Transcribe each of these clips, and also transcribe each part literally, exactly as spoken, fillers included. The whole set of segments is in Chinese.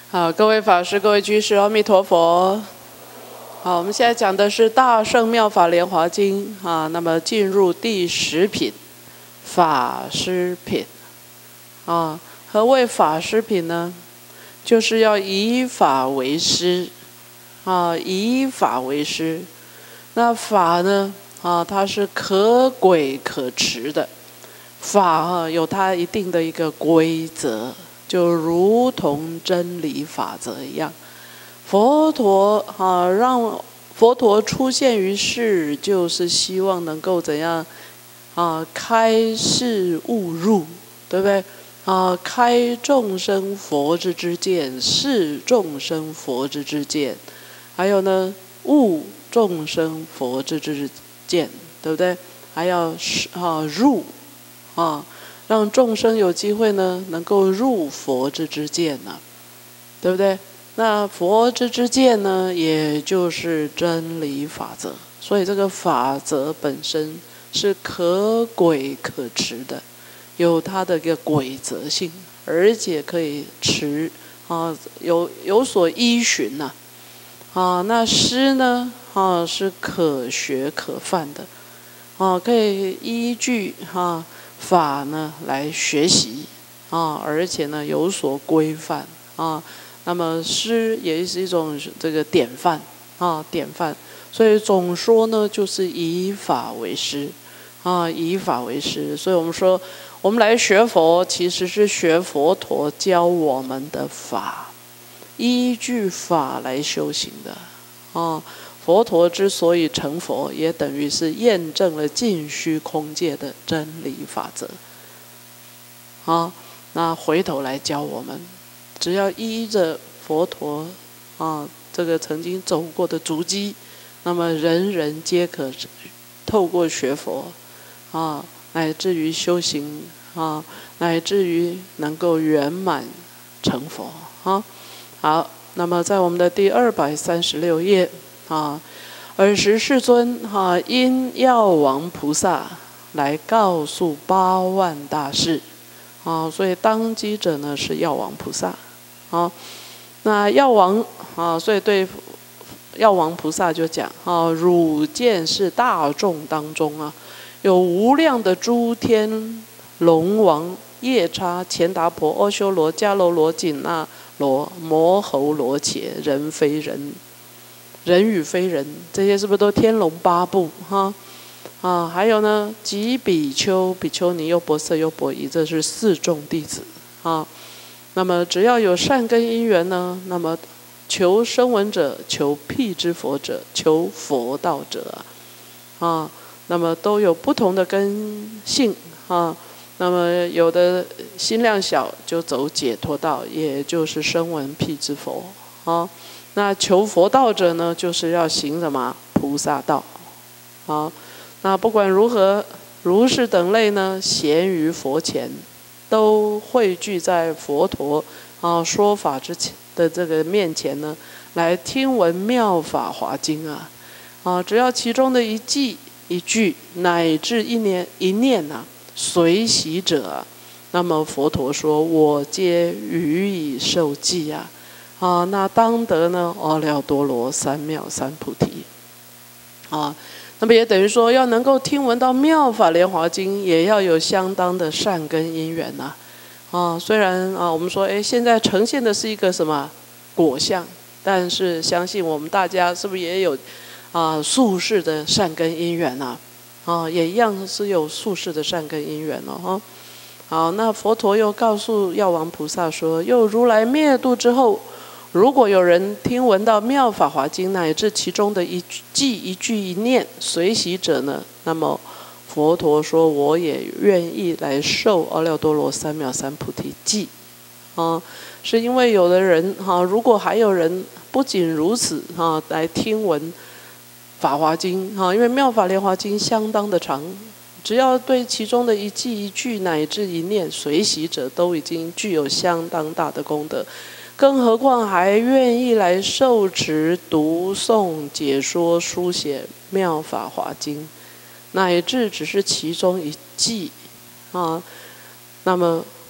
好，各位法师、各位居士，阿弥陀佛。好，我们现在讲的是《大乘妙法莲华经》啊，那么进入第十品，法师品。啊，何谓法师品呢？就是要以法为师，啊，以法为师。那法呢，啊，它是可轨可持的，法啊有它一定的一个规则。就如同真理法则一样，佛陀啊，让佛陀出现于世，就是希望能够怎样啊？开示悟入，对不对？啊，开众生佛之之见，示众生佛之之见，还有呢，悟众生佛之之见，对不对？还要啊入啊。让众生有机会呢，能够入佛之之见呢、啊，对不对？那佛之之见呢，也就是真理法则。所以这个法则本身是可轨可持的，有它的一个规则性，而且可以持啊，有有所依循呐、啊。啊，那师呢啊是可学可犯的，啊，可以依据哈。啊法呢来学习啊，而且呢有所规范啊。那么师也是一种这个典范啊，典范。所以总说呢，就是以法为师啊，以法为师。所以我们说，我们来学佛，其实是学佛陀教我们的法，依据法来修行的啊。佛陀之所以成佛，也等于是验证了尽虚空界的真理法则。啊，那回头来教我们，只要依着佛陀啊这个曾经走过的足迹，那么人人皆可透过学佛啊，乃至于修行啊，乃至于能够圆满成佛啊。好，那么在我们的第二百三十六页。啊，尔时世尊哈、啊、因药王菩萨来告诉八万大士，啊，所以当机者呢是药王菩萨，啊，那药王啊，所以对药王菩萨就讲啊，汝见是大众当中啊，有无量的诸天龙王、夜叉、乾达婆、阿修罗、迦楼罗、紧那罗、摩喉罗伽，人非人。人与非人，这些是不是都天龙八部哈？啊，还有呢，及比丘、比丘尼、优婆塞、优婆夷，这是四众弟子啊。那么只要有善根因缘呢，那么求声闻者、求辟支佛者、求佛道者啊，啊，那么都有不同的根性啊。那么有的心量小，就走解脱道，也就是声闻辟支佛啊。那求佛道者呢，就是要行什么菩萨道，啊，那不管如何，如是等类呢，咸于佛前，都汇聚在佛陀啊说法之前的这个面前呢，来听闻妙法华经啊，啊，只要其中的一记一句，乃至一念一念啊，随喜者啊，那么佛陀说，我皆予以受记啊。啊，那当得呢？阿耨多罗三藐三菩提。啊，那么也等于说，要能够听闻到妙法莲华经，也要有相当的善根因缘呐、啊。啊，虽然啊，我们说，哎，现在呈现的是一个什么果相，但是相信我们大家是不是也有啊宿世的善根因缘呐、啊？啊，也一样是有宿世的善根因缘了、哦、哈。好，那佛陀又告诉药王菩萨说，又如来灭度之后。如果有人听闻到妙法华经乃至其中的一记一句一念随喜者呢，那么佛陀说我也愿意来受阿耨多罗三藐三菩提记啊，是因为有的人哈、啊，如果还有人不仅如此哈、啊，来听闻法华经哈、啊，因为妙法莲华经相当的长，只要对其中的一记一句乃至一念随喜者，都已经具有相当大的功德。更何况还愿意来受持、读诵、解说、书写妙法华经，乃至只是其中一记啊，那么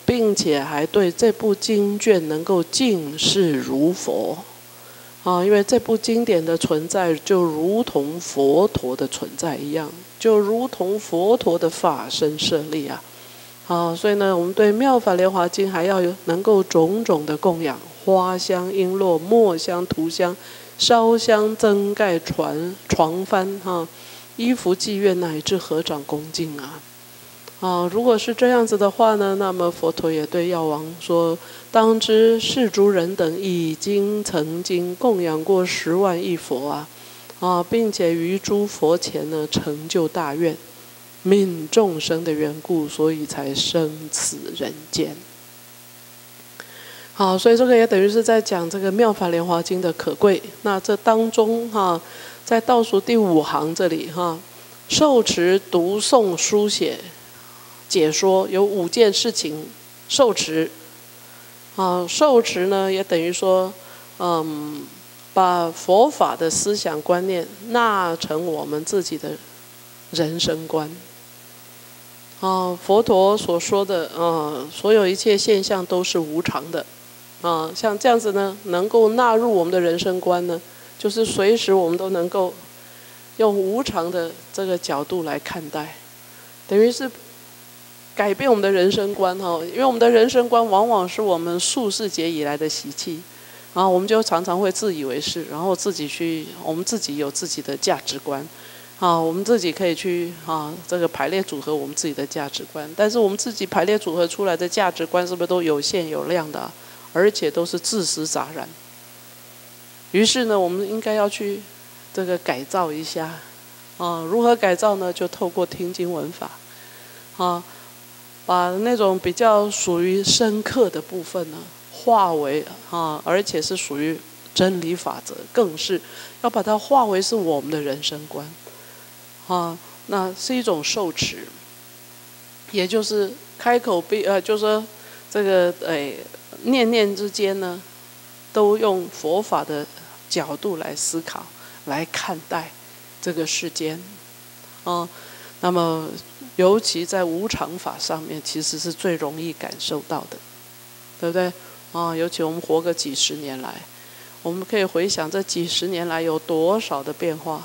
并且还对这部经卷能够敬视如佛。啊，因为这部经典的存在，就如同佛陀的存在一样，就如同佛陀的法身舍利啊。啊，所以呢，我们对《妙法莲华经》还要有能够种种的供养，花香、璎珞、墨香、涂香、烧香、增盖、床床幡哈、啊，衣服、妓院乃至合掌恭敬啊。啊，如果是这样子的话呢，那么佛陀也对药王说：“当知是诸人等已经曾经供养过十万亿佛啊，啊，并且于诸佛前呢成就大愿，悯众生的缘故，所以才生此人间。”好，所以这个也等于是在讲这个《妙法莲华经》的可贵。那这当中哈、啊，在倒数第五行这里哈、啊，受持、读诵、书写。解说有五件事情受持，啊，受持呢也等于说，嗯，把佛法的思想观念纳成我们自己的人生观。啊，佛陀所说的，啊，所有一切现象都是无常的，啊，像这样子呢，能够纳入我们的人生观呢，就是随时我们都能够用无常的这个角度来看待，等于是。改变我们的人生观哈，因为我们的人生观往往是我们数世劫以来的习气，然后我们就常常会自以为是，然后自己去，我们自己有自己的价值观，啊，我们自己可以去啊这个排列组合我们自己的价值观，但是我们自己排列组合出来的价值观是不是都有限有量的、啊，而且都是自私杂然？于是呢，我们应该要去这个改造一下，啊，如何改造呢？就透过听经闻法，啊。把那种比较属于深刻的部分呢，化为啊，而且是属于真理法则，更是要把它化为是我们的人生观，啊，那是一种受持，也就是开口闭呃，就是说这个哎念念之间呢，都用佛法的角度来思考，来看待这个世间，啊，那么。尤其在无常法上面，其实是最容易感受到的，对不对？啊，尤其我们活个几十年来，我们可以回想这几十年来有多少的变化，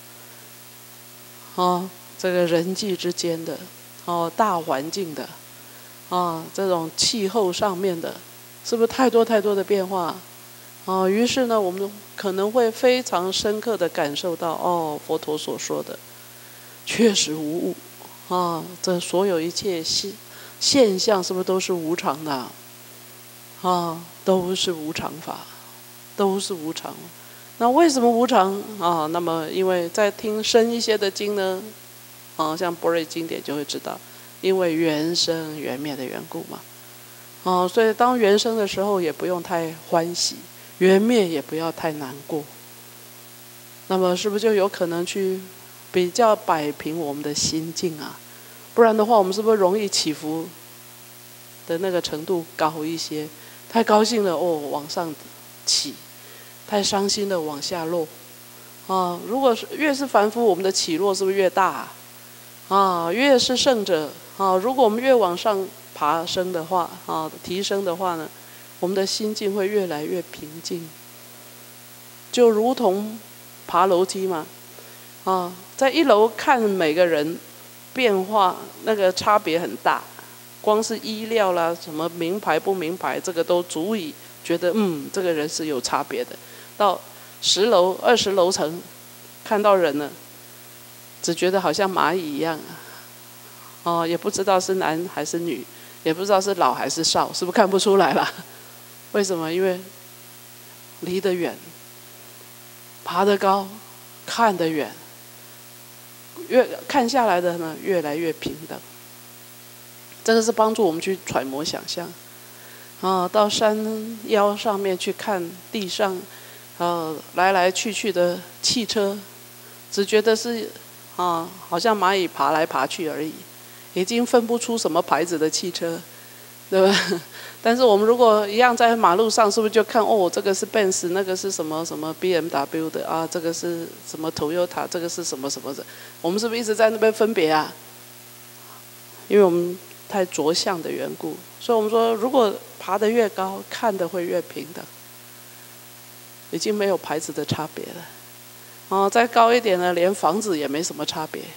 啊，这个人际之间的，哦，大环境的，啊，这种气候上面的，是不是太多太多的变化？啊，于是呢，我们可能会非常深刻的感受到，哦，佛陀所说的，确实无误。啊，这所有一切现现象是不是都是无常的？啊，都是无常法，都是无常。那为什么无常啊？那么因为在听深一些的经呢，啊，像般若经典就会知道，因为缘生缘灭的缘故嘛。啊，所以当缘生的时候也不用太欢喜，缘灭也不要太难过。那么是不是就有可能去？比较摆平我们的心境啊，不然的话，我们是不是容易起伏的那个程度高一些？太高兴了哦，往上起；太伤心了，往下落。啊，如果是越是凡夫，我们的起落是不是越大啊？啊，越是圣者啊，如果我们越往上爬升的话，啊，提升的话呢，我们的心境会越来越平静，就如同爬楼梯嘛。啊，在一楼看每个人变化，那个差别很大，光是衣料啦，什么名牌不名牌，这个都足以觉得，嗯，这个人是有差别的。到十楼、二十楼层，看到人了，只觉得好像蚂蚁一样，哦，也不知道是男还是女，也不知道是老还是少，是不是看不出来了？为什么？因为离得远，爬得高，看得远。越看下来的呢，越来越平等。这个是帮助我们去揣摩想象。啊，到山腰上面去看地上，呃，来来去去的汽车，只觉得是啊，好像蚂蚁爬来爬去而已，已经分不出什么牌子的汽车，对吧？但是我们如果一样在马路上，是不是就看哦，这个是 Benz， 那个是什么什么 B M W 的啊，这个是什么 Toyota， 这个是什么什么的，我们是不是一直在那边分别啊？因为我们太着相的缘故。所以我们说，如果爬得越高，看得会越平等，已经没有牌子的差别了。哦，再高一点呢，连房子也没什么差别。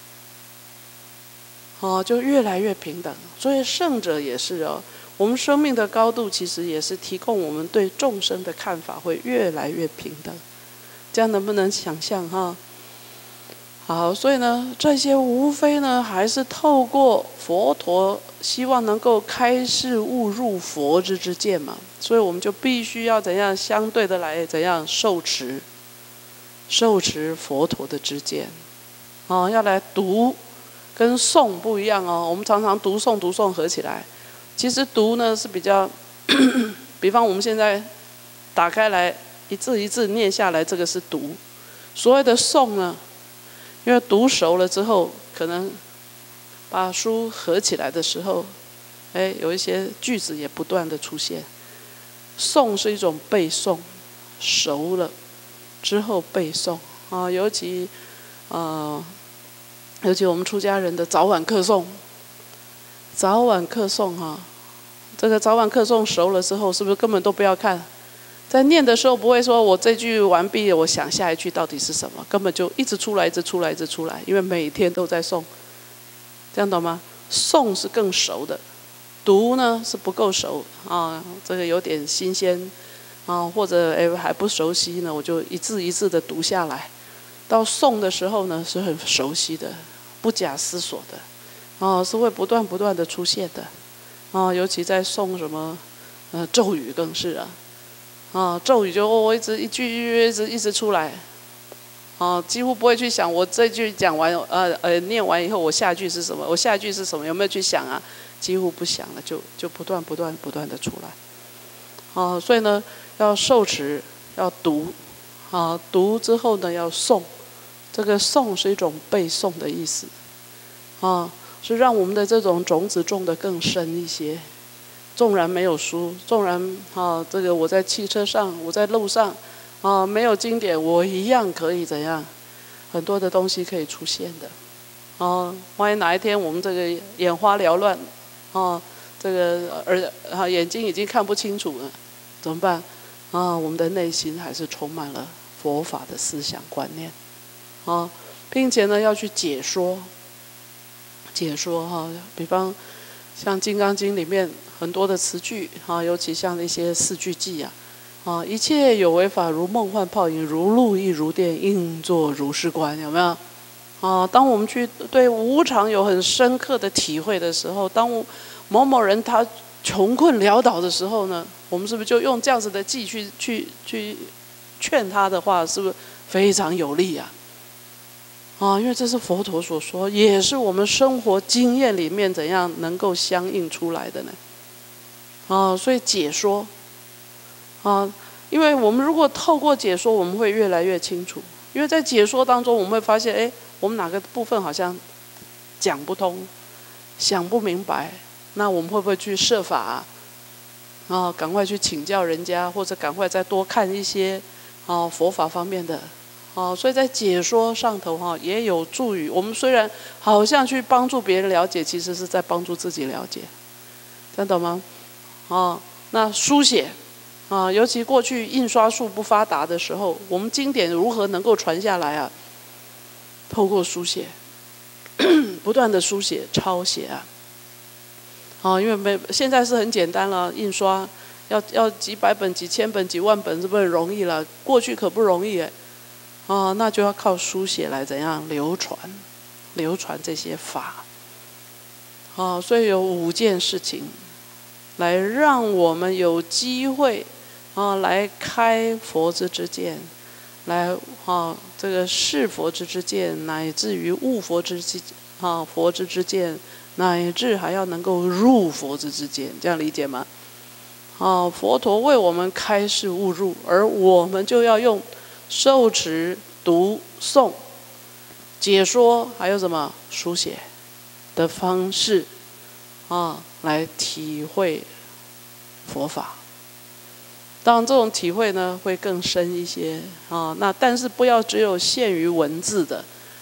哦，就越来越平等。所以圣者也是哦，我们生命的高度其实也是提供我们对众生的看法会越来越平等。这样能不能想象哈？好，所以呢，这些无非呢，还是透过佛陀希望能够开示悟入佛之之见嘛，所以我们就必须要怎样相对的来怎样受持，受持佛陀的知见，哦，要来读，跟诵不一样哦。我们常常读诵读诵合起来，其实读呢是比较，比方我们现在打开来一字一字念下来，这个是读。所谓的诵呢，因为读熟了之后，可能把书合起来的时候，哎，有一些句子也不断的出现。诵是一种背诵，熟了之后背诵啊，尤其呃，尤其我们出家人的早晚课诵，早晚课诵哈、啊，这个早晚课诵熟了之后，是不是根本都不要看？在念的时候不会说我这句完毕了，我想下一句到底是什么，根本就一直出来，一直出来，一直出来，因为每天都在诵，这样懂吗？诵是更熟的，读呢是不够熟啊，这个有点新鲜啊，或者哎还不熟悉呢，我就一字一字的读下来。到诵的时候呢，是很熟悉的，不假思索的，啊，是会不断不断的出现的，啊，尤其在诵什么呃咒语更是啊。啊，咒语就我、哦、一直一句一直一直出来，啊，几乎不会去想我这句讲完，呃呃念完以后我下句是什么，我下句是什么，有没有去想啊？几乎不想了，就就不断不断不断的出来，啊，所以呢要受持，要读，啊，读之后呢要诵，这个诵是一种背诵的意思，啊，是让我们的这种种子种得更深一些。纵然没有书，纵然啊，这个我在汽车上，我在路上，啊，没有经典，我一样可以怎样，很多的东西可以出现的，啊，万一哪一天我们这个眼花缭乱，啊，这个耳啊眼睛已经看不清楚了，怎么办？啊，我们的内心还是充满了佛法的思想观念，啊，并且呢要去解说，解说哈、啊，比方像《金刚经》里面。很多的词句啊，尤其像那些四句偈啊，啊，一切有为法如梦幻泡影，如露亦如电，应作如是观，有没有？啊，当我们去对无常有很深刻的体会的时候，当某某人他穷困潦倒的时候呢，我们是不是就用这样子的偈去去去劝他的话，是不是非常有力啊？啊，因为这是佛陀所说，也是我们生活经验里面怎样能够相应出来的呢？啊，所以解说，啊，因为我们如果透过解说，我们会越来越清楚。因为在解说当中，我们会发现，哎，我们哪个部分好像讲不通，想不明白，那我们会不会去设法啊？啊，赶快去请教人家，或者赶快再多看一些啊佛法方面的。哦，所以在解说上头哈，也有助于我们。虽然好像去帮助别人了解，其实是在帮助自己了解，这样懂吗？啊，那书写啊，尤其过去印刷术不发达的时候，我们经典如何能够传下来啊？透过书写，不断的书写、抄写啊。啊，因为没现在是很简单了，印刷要要几百本、几千本、几万本，是不是很容易了？过去可不容易哎。啊，那就要靠书写来怎样流传，流传这些法。啊，所以有五件事情。来让我们有机会啊，来开佛之之见，来啊这个视佛之之见，乃至于悟佛之之啊佛之之见，乃至还要能够入佛之之见，这样理解吗？啊，佛陀为我们开示悟入，而我们就要用受持、读诵、解说，还有什么书写的方式啊。来体会佛法，当然这种体会呢会更深一些啊。那但是不要只有限于文字的，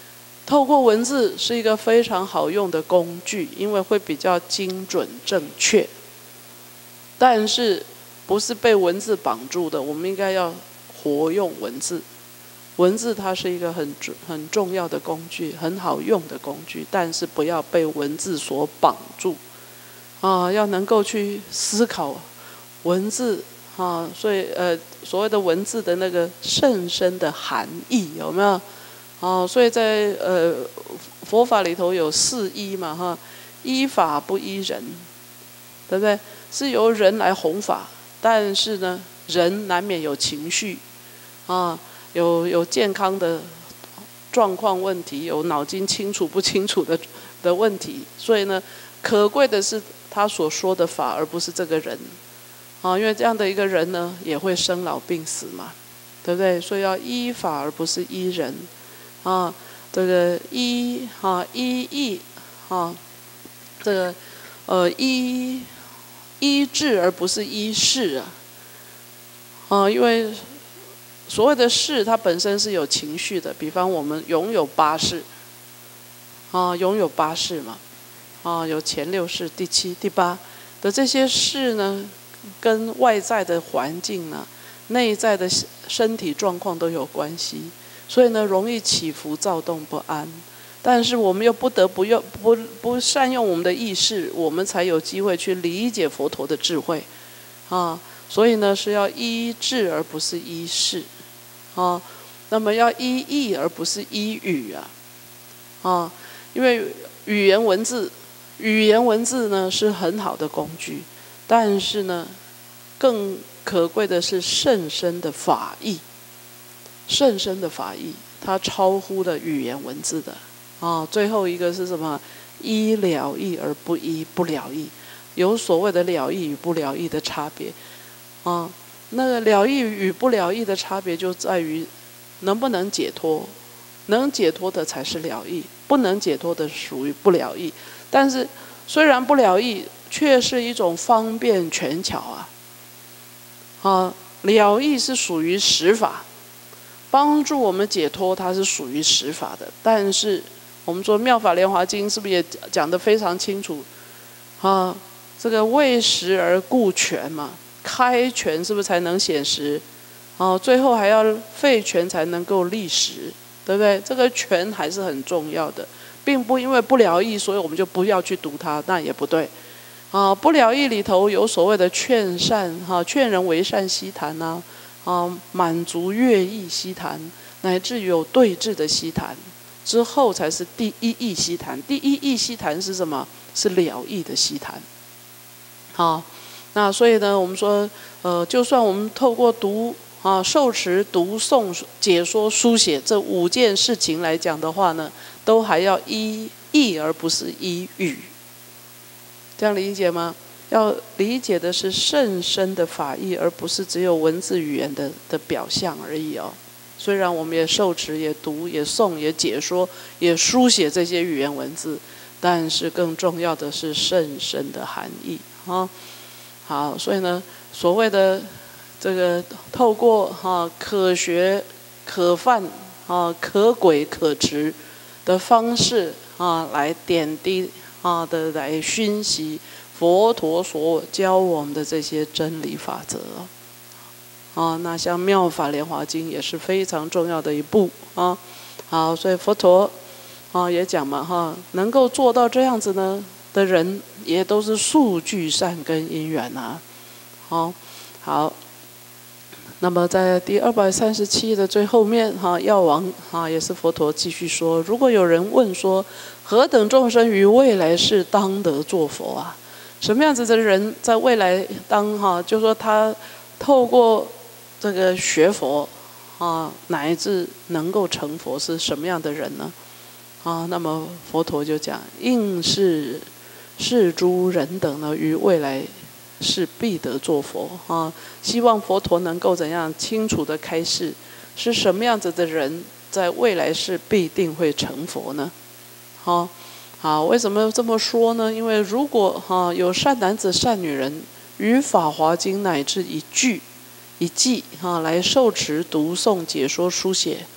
透过文字是一个非常好用的工具，因为会比较精准正确。但是不是被文字绑住的，我们应该要活用文字。文字它是一个很很重要的工具，很好用的工具，但是不要被文字所绑住。啊，要能够去思考文字啊，所以呃，所谓的文字的那个甚深的含义有没有？啊，所以在呃佛法里头有四依嘛哈，依法不依人，对不对？是由人来弘法，但是呢，人难免有情绪，啊，有有健康的状况问题，有脑筋清楚不清楚的的问题，所以呢，可贵的是他所说的法，而不是这个人，啊，因为这样的一个人呢，也会生老病死嘛，对不对？所以要依法而不是依人。啊，这个依啊依义啊，这个呃依依智而不是依事啊，啊，因为所谓的事，它本身是有情绪的。比方我们拥有八识，啊，拥有八识嘛，啊，有前六识、第七、第八的这些识呢，跟外在的环境呢、内在的身体状况都有关系。所以呢，容易起伏、躁动不安，但是我们又不得不用不不善用我们的意识，我们才有机会去理解佛陀的智慧，啊，所以呢是要依智而不是依事，啊，那么要依义而不是依语啊，啊，因为语言文字，语言文字呢是很好的工具，但是呢，更可贵的是甚深的法义。甚深的法义，它超乎了语言文字的啊。最后一个是什么？依了义而不依不了义，有所谓的了义与不了义的差别啊。那个了义与不了义的差别就在于能不能解脱，能解脱的才是了义，不能解脱的属于不了义。但是虽然不了义，却是一种方便权巧啊。啊，了义是属于实法。帮助我们解脱，它是属于实法的。但是我们说《妙法莲华经》是不是也讲得非常清楚？啊，这个为实而故权嘛，开权是不是才能显实？啊，最后还要废权才能够立实，对不对？这个权还是很重要的，并不因为不了义，所以我们就不要去读它，那也不对。啊，不了义里头有所谓的劝善，哈、啊，劝人为善悉谈啊。啊，满足乐意悉谈，乃至有对治的悉谈，之后才是第一义悉谈。第一义悉谈是什么？是了义的悉谈。好，那所以呢，我们说，呃，就算我们透过读啊、受持、读诵、解说、书写这五件事情来讲的话呢，都还要依义而不是依语。这样理解吗？要理解的是甚深的法义，而不是只有文字语言的的表象而已哦。虽然我们也受持、也读、也诵、也解说、也书写这些语言文字，但是更重要的是甚深的含义啊。好，所以呢，所谓的这个透过哈、啊、可学、可犯啊、可轨、可执的方式啊，来点滴啊的来熏习佛陀所教我们的这些真理法则，啊，那像《妙法莲华经》也是非常重要的一部啊。好，所以佛陀啊也讲嘛哈，能够做到这样子呢的人，也都是素具善根因缘啊。好，好，那么在第二百三十七的最后面哈，药王啊也是佛陀继续说，如果有人问说，何等众生于未来世当得作佛啊？什么样子的人在未来当哈，就说他透过这个学佛啊，乃至能够成佛，是什么样的人呢？啊，那么佛陀就讲，应是是诸人等呢，于未来是必得作佛啊。希望佛陀能够怎样清楚的开示，是什么样子的人在未来世必定会成佛呢？好。好，为什么这么说呢？因为如果哈、啊、有善男子、善女人于《法华经》乃至一句一记哈、啊、来受持、读诵、解说、书写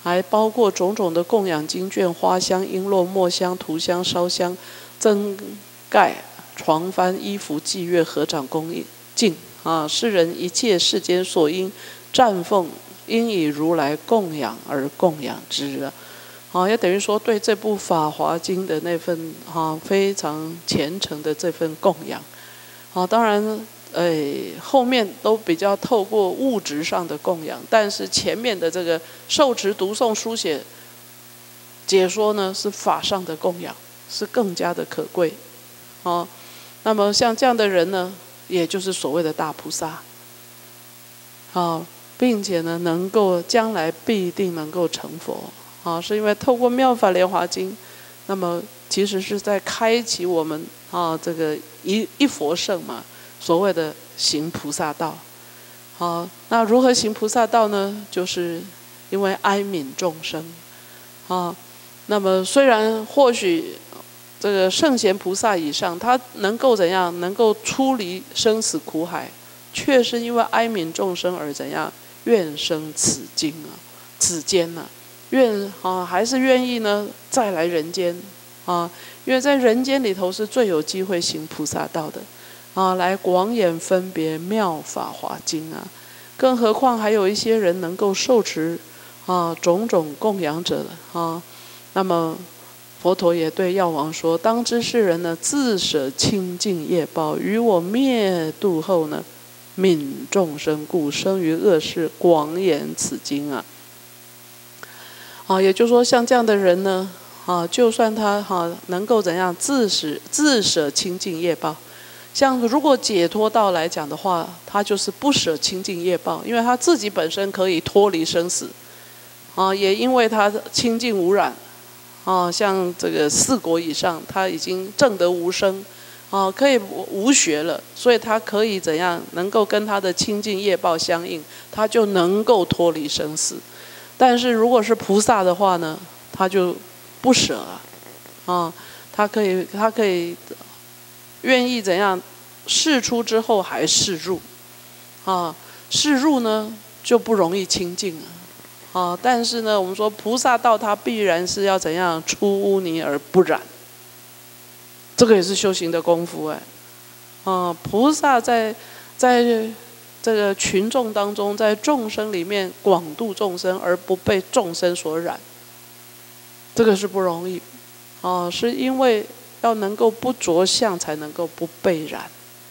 还包括种种的供养经卷、花香、璎珞、墨香、涂香、烧香、增盖、床幡、衣服、祭乐、合掌恭敬啊！世人一切世间所应赞奉，应以如来供养而供养之啊！啊，也等于说对这部《法华经》的那份啊非常虔诚的这份供养啊，当然。哎，后面都比较透过物质上的供养，但是前面的这个受持、读诵、书写、解说呢，是法上的供养，是更加的可贵。哦，那么像这样的人呢，也就是所谓的大菩萨。啊，并且呢，能够将来必定能够成佛。啊，是因为透过《妙法莲华经》，那么其实是在开启我们啊这个一一佛圣嘛。所谓的行菩萨道，好，那如何行菩萨道呢？就是因为哀悯众生，啊，那么虽然或许这个圣贤菩萨以上，他能够怎样，能够出离生死苦海，却是因为哀悯众生而怎样，愿生此经啊，此间啊，愿啊还是愿意呢再来人间啊，因为在人间里头是最有机会行菩萨道的。啊，来广演分别妙法华经啊，更何况还有一些人能够受持啊种种供养者的啊，那么佛陀也对药王说：当知世人呢，自舍清净业报，于我灭度后呢，悯众生故，生于恶世，广演此经啊。啊，也就是说，像这样的人呢，啊，就算他哈、啊、能够怎样自舍自舍清净业报。像如果解脱道来讲的话，他就是不舍清净业报，因为他自己本身可以脱离生死，啊，也因为他清净无染，啊，像这个四果以上，他已经证得无生，啊，可以无学了，所以他可以怎样，能够跟他的清净业报相应，他就能够脱离生死。但是如果是菩萨的话呢，他就不舍了，啊，他可以，他可以。愿意怎样？世出之后还世入，啊，世入呢就不容易清净了，啊，但是呢，我们说菩萨道它必然是要怎样出污泥而不染，这个也是修行的功夫哎，啊，菩萨在在这个群众当中，在众生里面广度众生而不被众生所染，这个是不容易，啊，是因为。要能够不着相，才能够不被染。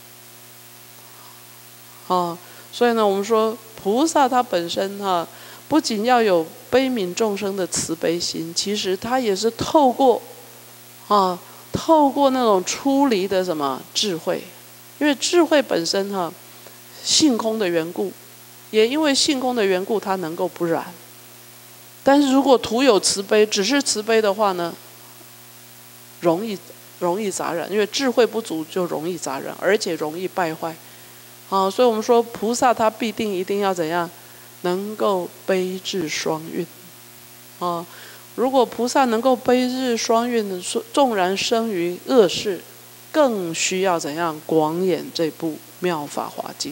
啊，所以呢，我们说菩萨他本身哈、啊，不仅要有悲悯众生的慈悲心，其实他也是透过啊，透过那种出离的什么智慧，因为智慧本身哈、啊，性空的缘故，也因为性空的缘故，它能够不染。但是如果徒有慈悲，只是慈悲的话呢，容易。容易杂染，因为智慧不足就容易杂染，而且容易败坏。啊，所以我们说菩萨他必定一定要怎样，能够悲智双运。啊，如果菩萨能够悲智双运，纵然生于恶世，更需要怎样广演这部《妙法华经》。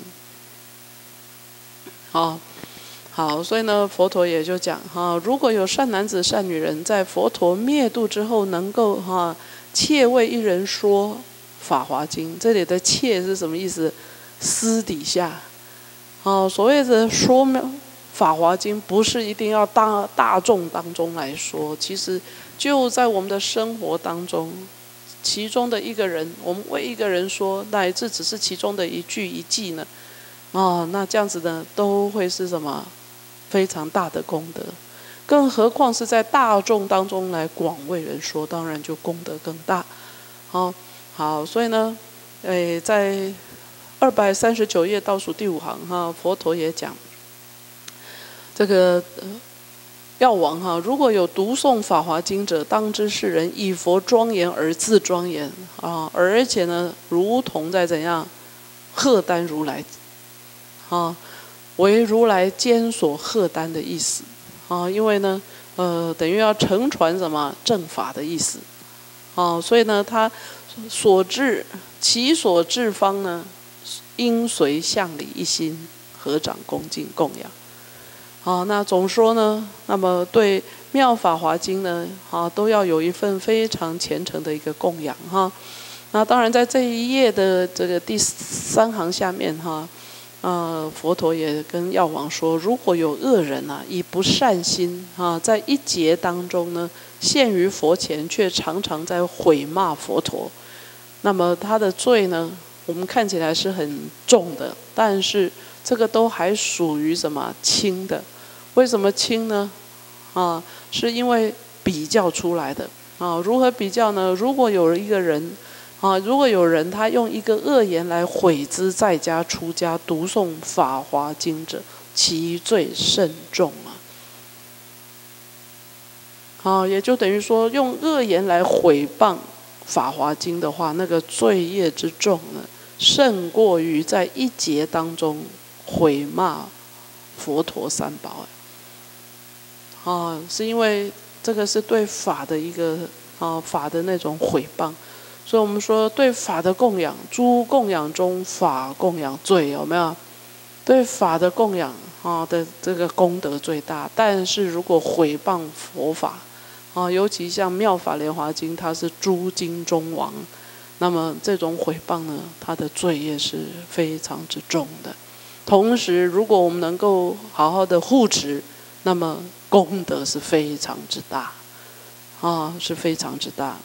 啊，好，所以呢，佛陀也就讲哈，如果有善男子、善女人，在佛陀灭度之后，能够哈。窃为一人说法华经，这里的窃是什么意思？私底下，哦，所谓的说法华经，不是一定要大大众当中来说，其实就在我们的生活当中，其中的一个人，我们为一个人说，乃至只是其中的一句一句呢，哦，那这样子呢，都会是什么非常大的功德。更何况是在大众当中来广为人说，当然就功德更大。好，好，所以呢，诶，在二百三十九页倒数第五行哈，佛陀也讲，这个药王哈，如果有读诵《法华经》者，当知世人以佛庄严而自庄严啊，而且呢，如同在怎样荷担如来啊，为如来肩所荷担的意思。啊，因为呢，呃，等于要承传什么正法的意思，啊，所以呢，他所至其所至方呢，应随向礼一心，合掌恭敬供养， 好，那总说呢，那么对《妙法华经》呢，啊，都要有一份非常虔诚的一个供养哈。那当然，在这一页的这个第三行下面哈，呃，佛陀也跟药王说，如果有恶人啊，以不善心啊，在一劫当中呢，陷于佛前，却常常在毁骂佛陀，那么他的罪呢，我们看起来是很重的，但是这个都还属于什么轻的？为什么轻呢？啊，是因为比较出来的啊。如何比较呢？如果有一个人啊，如果有人他用一个恶言来毁之在家出家读诵《法华经》者，其罪甚重啊！啊，也就等于说，用恶言来毁谤《法华经》的话，那个罪业之重呢，胜过于在一劫当中毁骂佛陀三宝。啊，是因为这个是对法的一个啊法的那种毁谤。所以我们说，对法的供养，诸供养中法供养最有没有？对法的供养啊的这个功德最大。但是如果毁谤佛法啊，尤其像《妙法莲华经》，它是诸经中王，那么这种毁谤呢，它的罪业是非常之重的。同时，如果我们能够好好的护持，那么功德是非常之大，啊，是非常之大。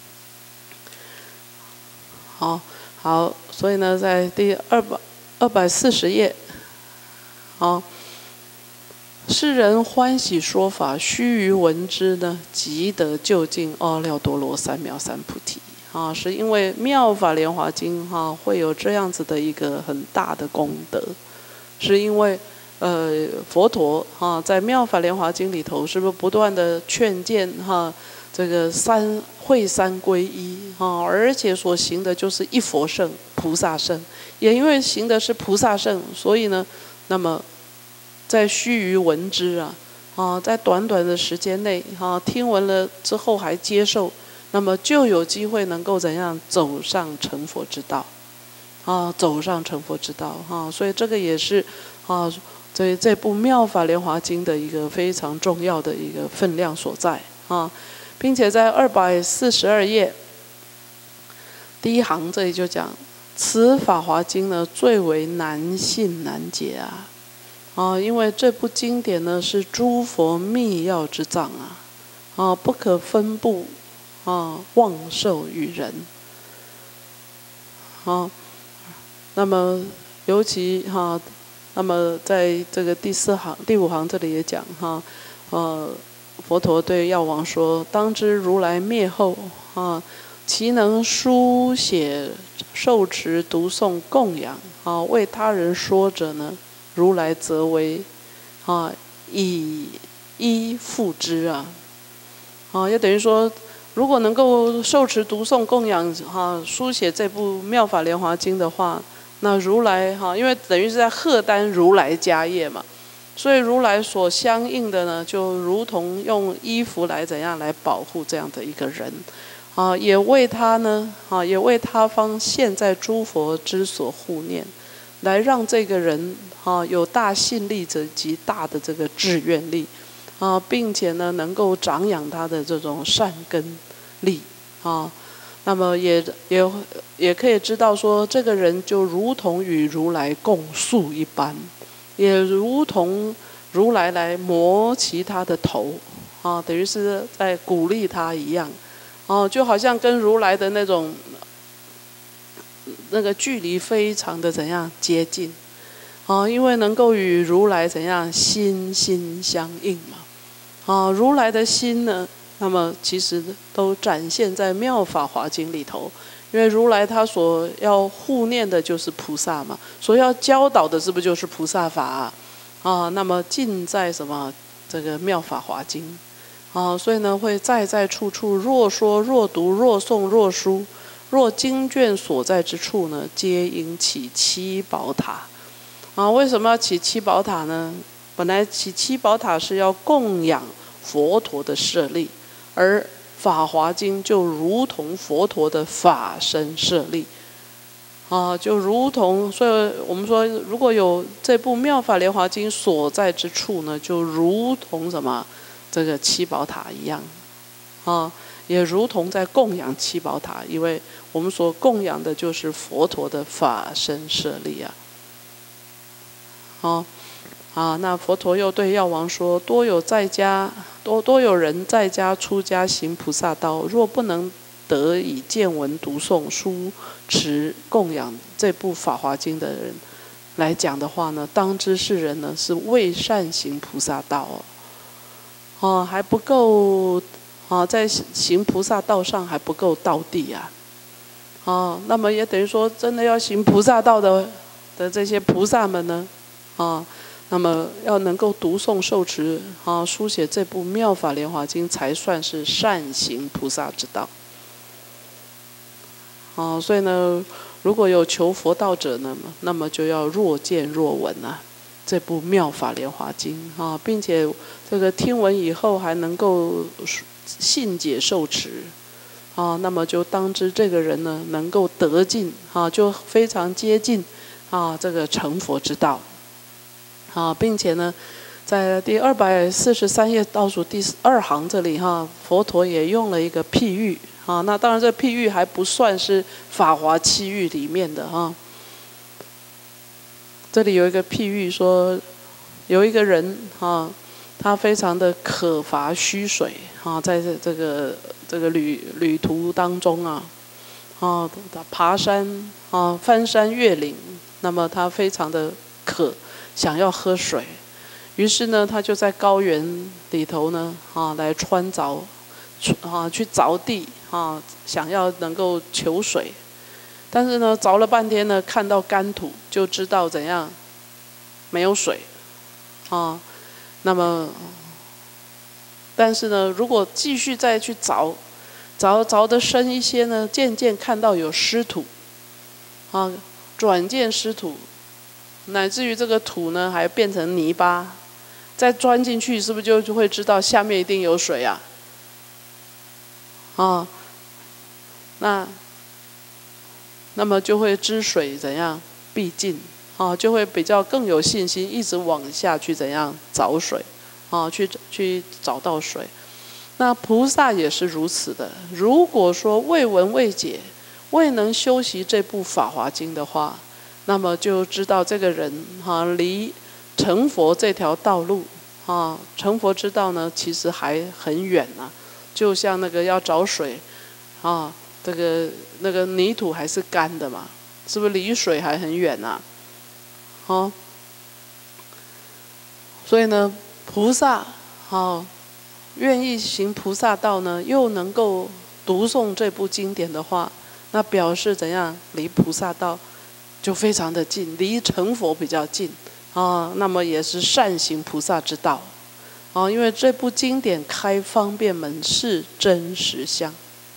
好，好，所以呢，在第二百二百四十页，好，世人欢喜说法，须臾闻之呢，即得究竟阿耨多罗三藐三菩提。啊，是因为《妙法莲华经》哈、啊、会有这样子的一个很大的功德，是因为呃佛陀哈、啊、在《妙法莲华经》里头，是不是不断的劝谏哈？啊这个三会三归一啊，而且所行的就是一佛乘、菩萨乘，也因为行的是菩萨乘，所以呢，那么在须臾闻之啊，啊，在短短的时间内啊，听闻了之后还接受，那么就有机会能够怎样走上成佛之道，啊，走上成佛之道啊，所以这个也是啊，这这部《妙法莲华经》的一个非常重要的一个分量所在啊。并且在二百四十二页第一行这里就讲，此法华经呢最为难信难解啊，啊，因为这部经典呢是诸佛密要之藏啊，啊，不可分布啊妄授与人，啊，那么尤其哈、啊，那么在这个第四行、第五行这里也讲哈，呃。佛陀对药王说：“当知如来灭后啊，其能书写、受持、读诵、供养啊，为他人说者呢？如来则为啊，以一复之啊，啊，也等于说，如果能够受持、读诵、供养哈，书写这部《妙法莲华经》的话，那如来哈，因为等于是在荷担如来家业嘛。”所以如来所相应的呢，就如同用衣服来怎样来保护这样的一个人，啊，也为他呢，啊，也为他方现在诸佛之所护念，来让这个人啊有大信力者及大的这个志愿力，啊，并且呢能够长养他的这种善根力，啊，那么也也也可以知道说，这个人就如同与如来共宿一般。也如同如来来磨其他的头，啊，等于是在鼓励他一样，哦、啊，就好像跟如来的那种那个距离非常的怎样接近，啊，因为能够与如来怎样心心相印嘛，啊，如来的心呢，那么其实都展现在《妙法华经》里头。因为如来他所要护念的就是菩萨嘛，所要教导的是不是就是菩萨法啊？啊，那么尽在什么这个妙法华经啊？所以呢，会在在处处若说若读若诵若书，若经卷所在之处呢，皆应起七宝塔啊。为什么要起七宝塔呢？本来起七宝塔是要供养佛陀的舍利，而法华经就如同佛陀的法身舍利， 啊，就如同，所以我们说，如果有这部《妙法莲华经》所在之处呢，就如同什么，这个七宝塔一样，啊，也如同在供养七宝塔，因为我们所供养的就是佛陀的法身舍利啊。啊，啊，那佛陀又对药王说：多有在家，多多有人在家出家行菩萨道，若不能得以见闻读诵书持供养这部《法华经》的人来讲的话呢，当知世人呢是未善行菩萨道哦，啊，还不够啊，在行菩萨道上还不够道地啊，啊，那么也等于说，真的要行菩萨道的的这些菩萨们呢，啊，那么要能够读诵受持啊，书写这部《妙法莲华经》，才算是善行菩萨之道。啊，所以呢，如果有求佛道者呢，那么就要若见若闻啊，这部《妙法莲华经》啊，并且这个听闻以后还能够信解受持啊，那么就当知这个人呢，能够得进啊，就非常接近啊这个成佛之道啊，并且呢，在第二百四十三页倒数第二行这里哈，佛陀也用了一个譬喻。啊，那当然，这譬喻还不算是《法华七喻》里面的哈。这里有一个譬喻说，有一个人啊，他非常的渴乏虚水啊，在这个这个旅旅途当中啊，啊，爬山啊，翻山越岭，那么他非常的渴，想要喝水，于是呢，他就在高原里头呢啊，来穿凿啊，去凿地。啊，想要能够求水，但是呢，凿了半天呢，看到干土就知道怎样没有水，啊，那么，但是呢，如果继续再去凿，凿凿得深一些呢，渐渐看到有湿土，啊，转见湿土，乃至于这个土呢还变成泥巴，再钻进去，是不是就就会知道下面一定有水啊？啊。那，那么就会知水怎样必尽啊，就会比较更有信心，一直往下去怎样找水啊，去去找到水。那菩萨也是如此的。如果说未闻未解，未能修习这部《法华经》的话，那么就知道这个人哈、啊、离成佛这条道路啊，成佛之道呢，其实还很远啊。就像那个要找水啊。这个那个泥土还是干的嘛，是不是离水还很远啊？哦，所以呢，菩萨哦，愿意行菩萨道呢，又能够读诵这部经典的话，那表示怎样？离菩萨道就非常的近，离成佛比较近啊。那么也是善行菩萨之道啊，因为这部经典开方便门是真实相。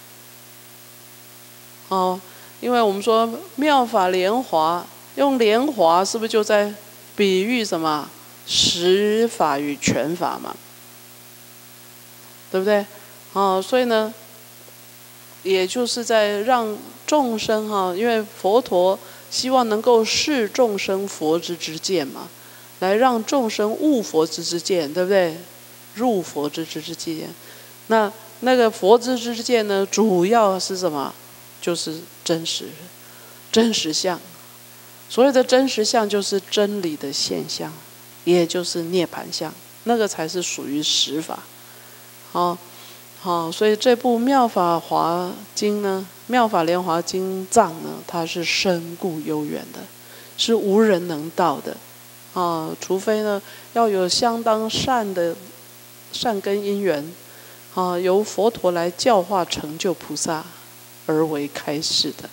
哦，因为我们说妙法莲华，用莲华是不是就在比喻什么实法与全法嘛？对不对？哦，所以呢，也就是在让众生哈，因为佛陀希望能够示众生佛之之见嘛，来让众生悟佛之之见，对不对？入佛之之之见，那那个佛之之见呢，主要是什么？就是真实，真实相。所谓的真实相，就是真理的现象，也就是涅槃相，那个才是属于实法。好，好，所以这部《妙法华经》呢，《妙法莲华经藏》呢，它是深固悠远的，是无人能到的。啊，除非呢要有相当善的善根因缘，啊，由佛陀来教化成就菩萨。而为开示的。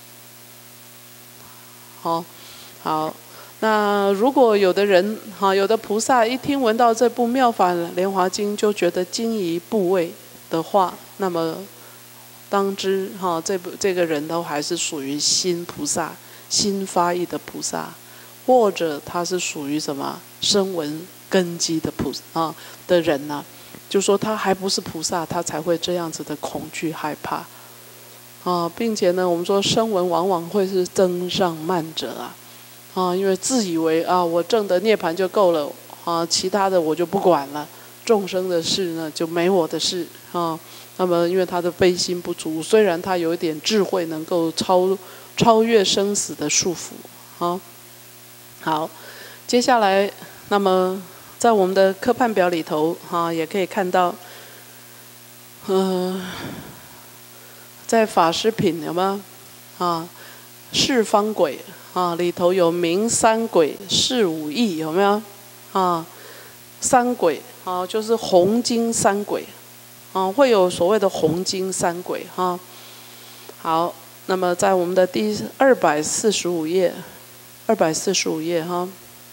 好，好，那如果有的人哈，有的菩萨一听闻到这部《妙法莲华经》，就觉得惊疑部位的话，那么当知哈，这部这个人都还是属于新菩萨、新发意的菩萨，或者他是属于什么声闻根基的菩啊的人呐、啊，就说他还不是菩萨，他才会这样子的恐惧害怕。 啊，并且呢，我们说声闻往往会是增上慢者啊，啊，因为自以为啊，我证得涅槃就够了啊，其他的我就不管了，众生的事呢就没我的事啊。那么因为他的悲心不足，虽然他有一点智慧，能够超超越生死的束缚啊。好，接下来，那么在我们的科判表里头啊，也可以看到，嗯、呃。在法师品有没有啊？四方轨啊，里头有明三轨、示五义，有没有啊？三轨啊，就是红金三轨啊，会有所谓的红金三轨哈。好，那么在我们的第二百四十五页，二百四十五页哈，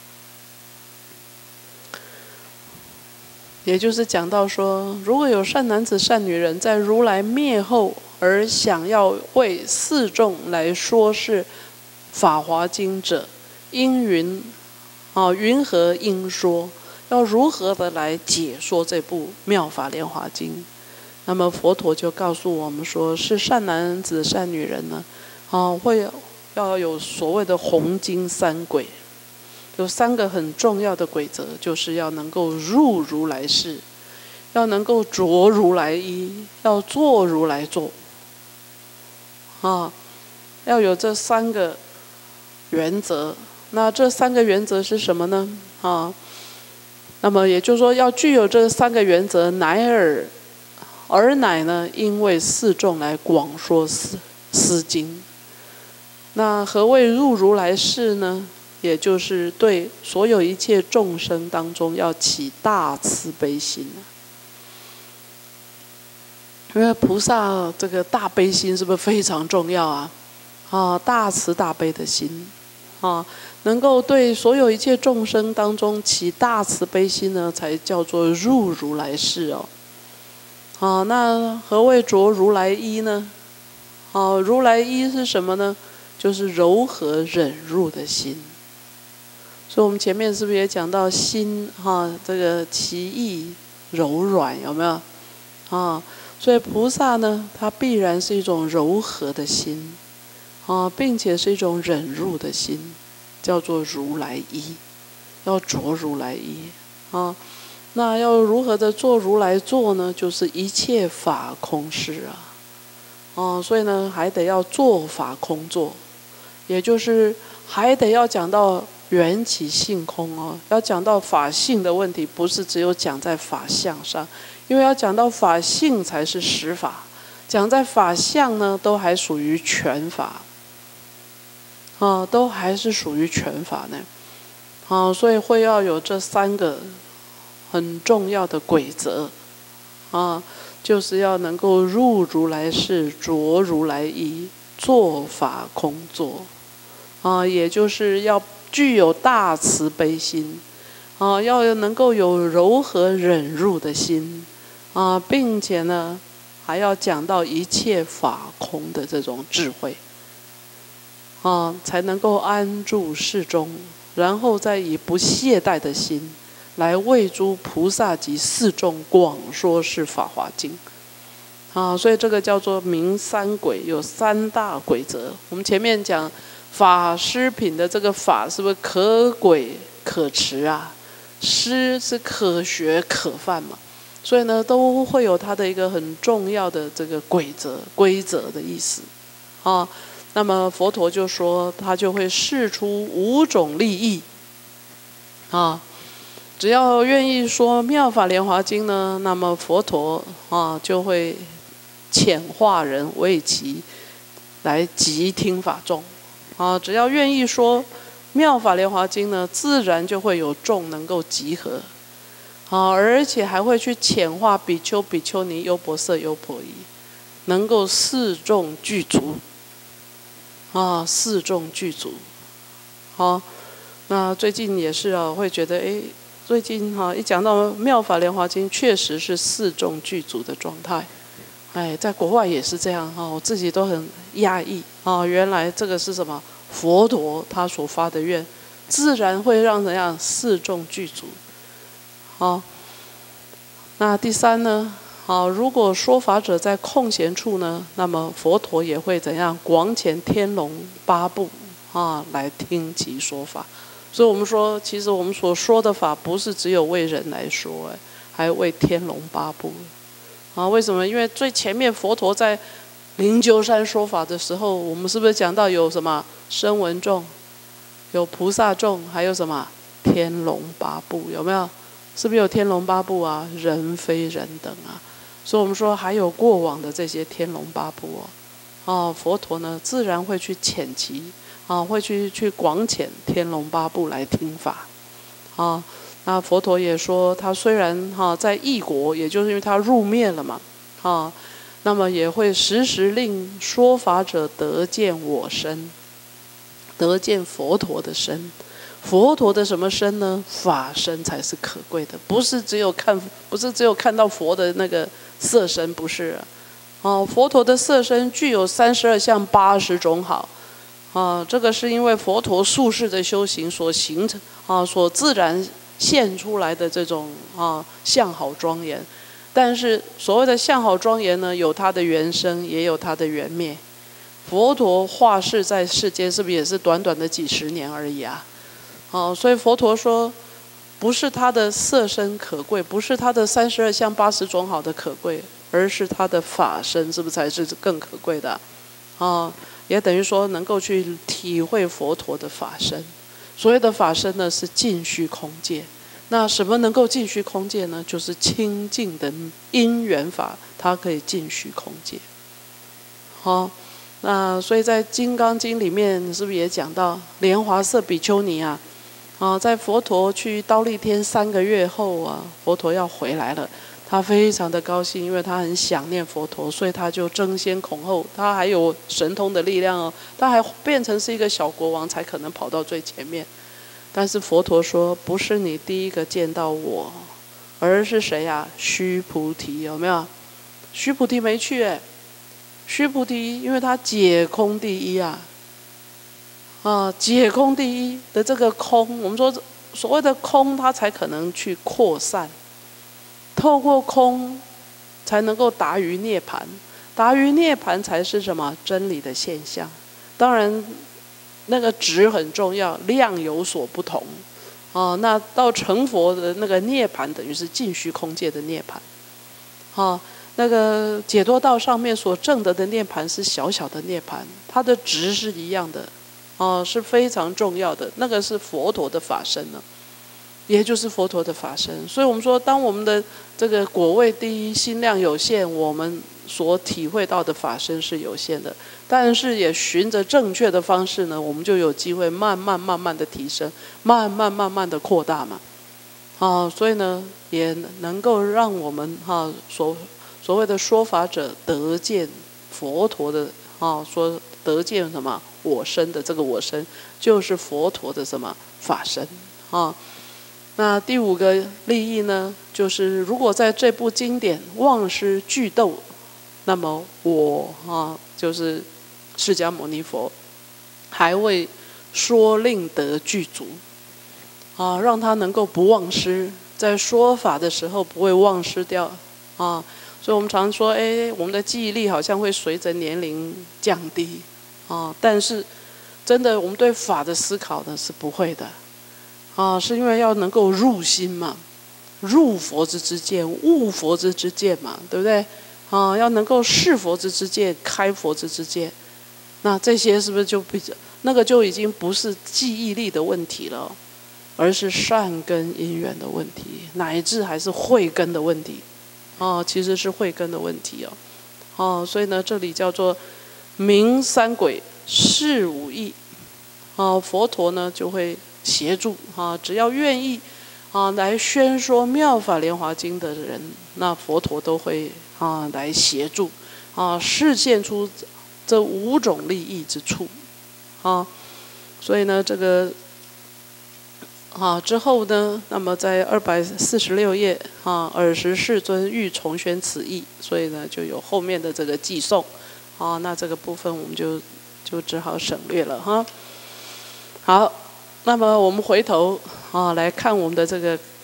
也就是讲到说，如果有善男子、善女人在如来灭后，而想要为四众来说是《法华经》者，应云啊，云何应说？要如何的来解说这部《妙法莲华经》？那么佛陀就告诉我们说，是善男子、善女人呢，啊，会要有所谓的红金三轨，有三个很重要的规则，就是要能够入如来事，要能够着如来衣，要做如来坐。啊，要有这三个原则。那这三个原则是什么呢？啊，那么也就是说，要具有这三个原则，乃尔，尔乃呢，因为四众来广说思思经。那何谓入如来事呢？也就是对所有一切众生当中要起大慈悲心。因为菩萨这个大悲心是不是非常重要啊？啊，大慈大悲的心，啊，能够对所有一切众生当中起大慈悲心呢，才叫做入如来事哦。啊，那何谓着如来衣呢？啊，如来衣是什么呢？就是柔和忍辱的心。所以我们前面是不是也讲到心哈，这个其意柔软，有没有？啊。所以菩萨呢，它必然是一种柔和的心，啊，并且是一种忍辱的心，叫做如来衣，要着如来衣啊。那要如何的做如来坐呢？就是一切法空事啊，哦、啊，所以呢，还得要做法空坐，也就是还得要讲到缘起性空哦，要讲到法性的问题，不是只有讲在法相上。因为要讲到法性才是实法，讲在法相呢，都还属于权法，啊，都还是属于权法呢，啊，所以会要有这三个很重要的规则，啊，就是要能够入如来事，着如来衣，做法空坐，啊，也就是要具有大慈悲心，啊，要能够有柔和忍辱的心。啊，并且呢，还要讲到一切法空的这种智慧，啊，才能够安住世中，然后再以不懈怠的心，来为诸菩萨及四众广说是《法华经》。啊，所以这个叫做明三轨，有三大规则。我们前面讲法师品的这个法，是不是可轨可持啊？师是可学可犯嘛？所以呢，都会有它的一个很重要的这个规则、规则的意思，啊，那么佛陀就说，他就会释出五种利益，啊，只要愿意说《妙法莲华经》呢，那么佛陀啊就会遣化人为其来集听法众，啊，只要愿意说《妙法莲华经》呢，自然就会有众能够集合。啊，而且还会去遣化比丘、比丘尼、优婆塞、优婆夷，能够四众具足。啊，四众具足。好，那最近也是啊，会觉得哎，最近哈、啊、一讲到《妙法莲华经》，确实是四众具足的状态。哎，在国外也是这样哈、啊，我自己都很讶异啊，原来这个是什么？佛陀他所发的愿，自然会让怎样四众具足。好，那第三呢？ 好，如果说法者在空闲处呢，那么佛陀也会怎样？广遣天龙八部啊，来听其说法。所以我们说，其实我们所说的法，不是只有为人来说，哎，还为天龙八部。啊，为什么？因为最前面佛陀在灵鹫山说法的时候，我们是不是讲到有什么声闻众，有菩萨众，还有什么天龙八部？有没有？是不是有天龙八部啊？人非人等啊。所以我们说还有过往的这些天龙八部哦，哦，佛陀呢自然会去遣其啊，会去去广遣天龙八部来听法啊。那佛陀也说，他虽然哈、啊、在异国，也就是因为他入灭了嘛，啊，那么也会时时令说法者得见我身，得见佛陀的身。佛陀的什么身呢？法身才是可贵的，不是只有看，不是只有看到佛的那个色身，不是啊。哦，佛陀的色身具有三十二相八十种好，啊，这个是因为佛陀宿世的修行所形成啊，所自然现出来的这种啊相好庄严。但是所谓的相好庄严呢，有它的原生，也有它的原灭。佛陀化世在世间，是不是也是短短的几十年而已啊？哦，所以佛陀说，不是他的色身可贵，不是他的三十二相八十种好的可贵，而是他的法身，是不是才是更可贵的？哦，也等于说能够去体会佛陀的法身。所谓的法身呢，是尽虚空界。那什么能够尽虚空界呢？就是清净的因缘法，它可以尽虚空界。好、哦，那所以在《金刚经》里面，是不是也讲到莲华色比丘尼啊？啊，在佛陀去忉利天三个月后啊，佛陀要回来了，他非常的高兴，因为他很想念佛陀，所以他就争先恐后，他还有神通的力量哦，他还变成是一个小国王，才可能跑到最前面。但是佛陀说，不是你第一个见到我，而是谁呀、啊？须菩提，有没有？须菩提没去哎，须菩提因为他解空第一啊。啊，解空第一的这个空，我们说所谓的空，它才可能去扩散。透过空，才能够达于涅槃，达于涅槃才是什么真理的现象。当然，那个值很重要，量有所不同。啊，那到成佛的那个涅槃，等于是尽虚空界的涅槃。啊，那个解脱道上面所证得的涅槃是小小的涅槃，它的值是一样的。哦，是非常重要的，那个是佛陀的法身呢，也就是佛陀的法身。所以我们说，当我们的这个果位第一，心量有限，我们所体会到的法身是有限的，但是也循着正确的方式呢，我们就有机会慢慢慢慢的提升，慢慢慢慢的扩大嘛。啊，所以呢，也能够让我们哈、啊、所所谓的说法者得见佛陀的啊，说得见什么？我身的这个我身，就是佛陀的什么法身啊？那第五个利益呢，就是如果在这部经典忘失具斗，那么我啊，就是释迦牟尼佛，还会说令得具足啊，让他能够不忘失，在说法的时候不会忘失掉啊。所以我们常说，哎，我们的记忆力好像会随着年龄降低。啊，但是真的，我们对法的思考呢是不会的，啊，是因为要能够入心嘛，入佛之之见，悟佛之之见嘛，对不对？啊，要能够视佛之之见，开佛之之见，那这些是不是就比较那个就已经不是记忆力的问题了，而是善根因缘的问题，乃至还是慧根的问题，啊，其实是慧根的问题哦，哦，所以呢，这里叫做。明三轨，示五义，啊，佛陀呢就会协助啊，只要愿意啊来宣说《妙法莲华经》的人，那佛陀都会啊来协助啊，示现出这五种利益之处啊。所以呢，这个啊之后呢，那么在二百四十六页啊，尔时世尊欲重宣此义，所以呢就有后面的这个寄送。哦，那这个部分我们就就只好省略了哈。好，那么我们回头啊来看我们的这个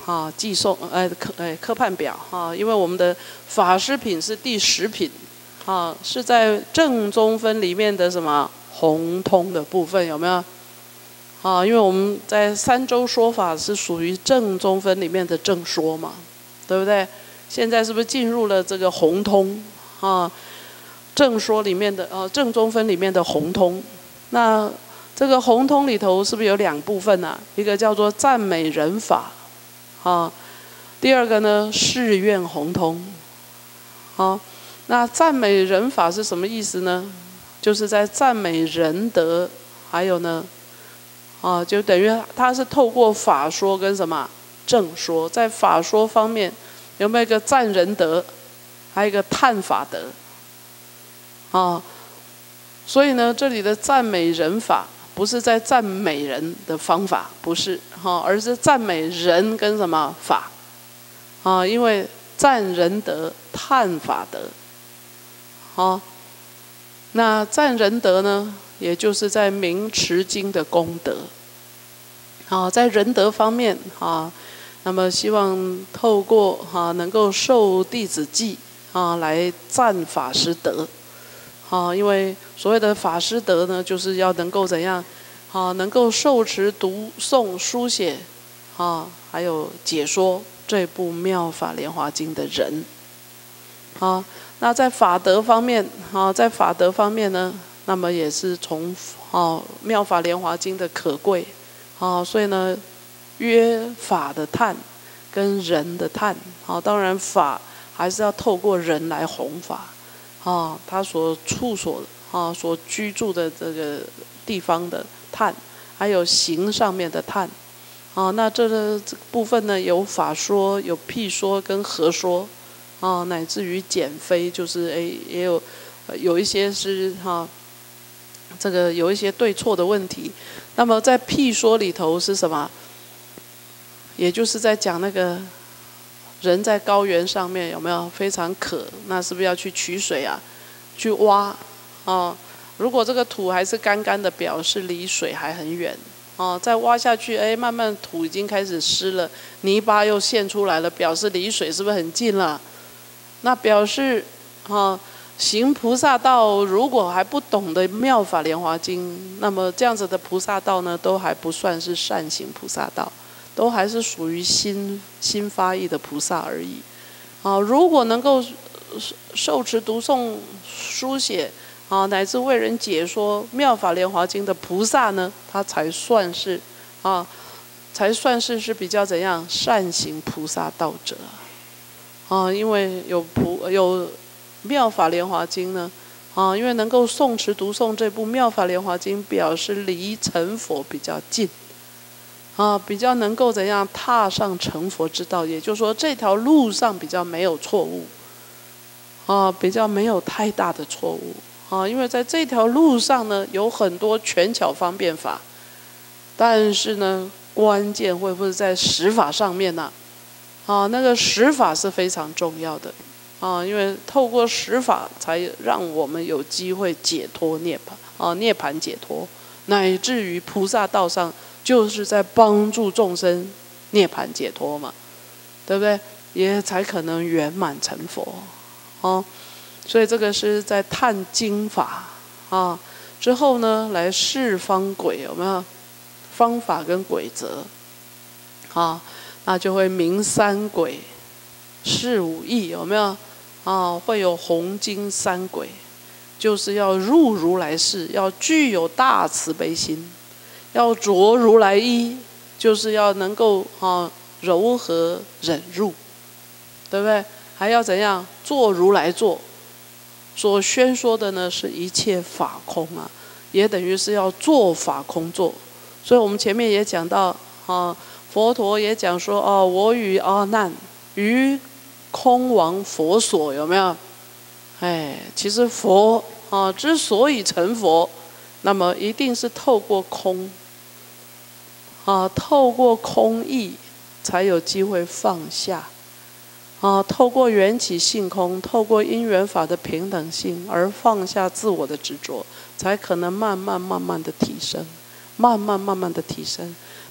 啊寄送呃科哎科判表啊，因为我们的法师品是第十品啊，是在正宗分里面的什么红通的部分有没有？啊，因为我们在三周说法是属于正宗分里面的正说嘛，对不对？现在是不是进入了这个红通啊？正说里面的呃正宗分里面的红通，那这个红通里头是不是有两部分啊？一个叫做赞美人法，啊，第二个呢誓愿红通，啊，那赞美人法是什么意思呢？就是在赞美仁德，还有呢。啊，就等于它是透过法说跟什么正说，在法说方面有没有一个赞仁德，还有一个叹法德，啊，所以呢，这里的赞美人法不是在赞美人的方法，不是哈、啊，而是赞美人跟什么法，啊，因为赞仁德、叹法德，啊，那赞仁德呢？也就是在明持经的功德，啊，在仁德方面啊，那么希望透过啊能够受弟子记啊来赞法师德，啊，因为所谓的法师德呢，就是要能够怎样啊，能够受持、读诵、书写啊，还有解说这部《妙法莲华经》的人，啊，那在法德方面啊，在法德方面呢？那么也是从哦《妙法莲华经》的可贵，啊，所以呢，约法的叹跟人的叹，啊，当然法还是要透过人来弘法，啊，他所处所啊所居住的这个地方的叹，还有行上面的叹，啊，那这个部分呢有法说、有譬说跟合说，啊，乃至于减非，就是诶也有有一些是哈。啊这个有一些对错的问题，那么在譬说里头是什么？也就是在讲那个人在高原上面有没有非常渴，那是不是要去取水啊？去挖啊？如果这个土还是干干的，表示离水还很远啊。再挖下去，哎，慢慢土已经开始湿了，泥巴又现出来了，表示离水是不是很近了？那表示啊。行菩萨道，如果还不懂得《妙法莲华经》，那么这样子的菩萨道呢，都还不算是善行菩萨道，都还是属于新新发意的菩萨而已。啊，如果能够受持、读诵、书写啊，乃至为人解说《妙法莲华经》的菩萨呢，他才算是啊，才算是是比较怎样善行菩萨道者啊，因为有菩有。妙法莲华经呢，啊，因为能够诵持读诵这部妙法莲华经，表示离成佛比较近，啊，比较能够怎样踏上成佛之道，也就是说这条路上比较没有错误，啊，比较没有太大的错误，啊，因为在这条路上呢，有很多权巧方便法，但是呢，关键会不会在实法上面呢、啊？啊，那个实法是非常重要的。啊，因为透过实法，才让我们有机会解脱涅槃啊，涅槃解脱，乃至于菩萨道上，就是在帮助众生涅槃解脱嘛，对不对？也才可能圆满成佛，啊，所以这个是在探经法啊之后呢，来示方轨有没有？方法跟轨则，啊，那就会明三轨，示五义有没有？啊，会有弘经三轨，就是要入如来世，要具有大慈悲心，要着如来衣，就是要能够啊柔和忍辱，对不对？还要怎样做如来做？所宣说的呢是一切法空啊，也等于是要做法空做。所以我们前面也讲到啊，佛陀也讲说哦，我与阿难于空王佛所有没有？哎，其实佛啊之所以成佛，那么一定是透过空啊，透过空义才有机会放下啊，透过缘起性空，透过因缘法的平等性而放下自我的执着，才可能慢慢慢慢的提升，慢慢慢慢的提升。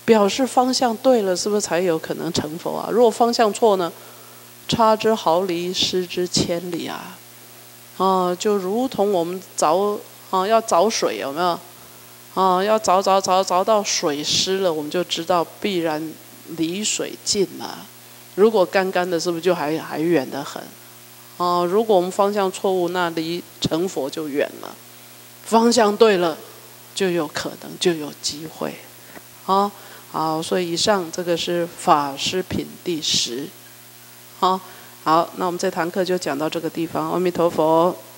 表示方向对了，是不是才有可能成佛啊？如果方向错呢？差之毫厘，失之千里啊！啊，就如同我们凿啊，要凿水有没有？啊，要凿凿凿凿到水湿了，我们就知道必然离水近了。如果干干的，是不是就还还远得很？啊，如果我们方向错误，那离成佛就远了。方向对了，就有可能，就有机会。啊，好，所以以上这个是法师品第十。好，好，那我们这堂课就讲到这个地方。阿弥陀佛。